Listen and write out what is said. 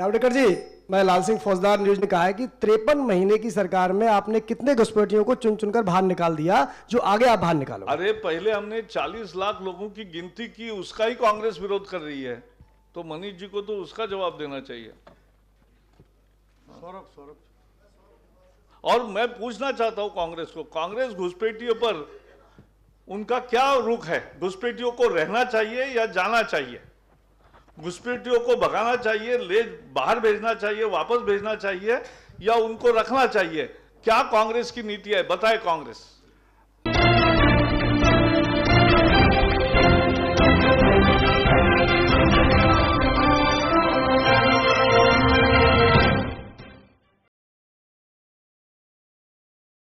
जावड़ेकर जी, मैं लाल सिंह फौजदार न्यूज ने कहा है कि 53 महीने की सरकार में आपने कितने घुसपैठियों को चुन चुनकर बाहर निकाल दिया जो आगे आप बाहर निकालो? अरे पहले हमने 40 लाख लोगों की गिनती की, उसका ही कांग्रेस विरोध कर रही है, तो मनीष जी को तो उसका जवाब देना चाहिए। सौरभ और मैं पूछना चाहता हूं कांग्रेस को, कांग्रेस घुसपैठियों पर उनका क्या रुख है? घुसपैठियों को रहना चाहिए या जाना चाहिए? घुसपैठियों को भगाना चाहिए, ले बाहर भेजना चाहिए, वापस भेजना चाहिए, या उनको रखना चाहिए? क्या कांग्रेस की नीति है? बताए कांग्रेस।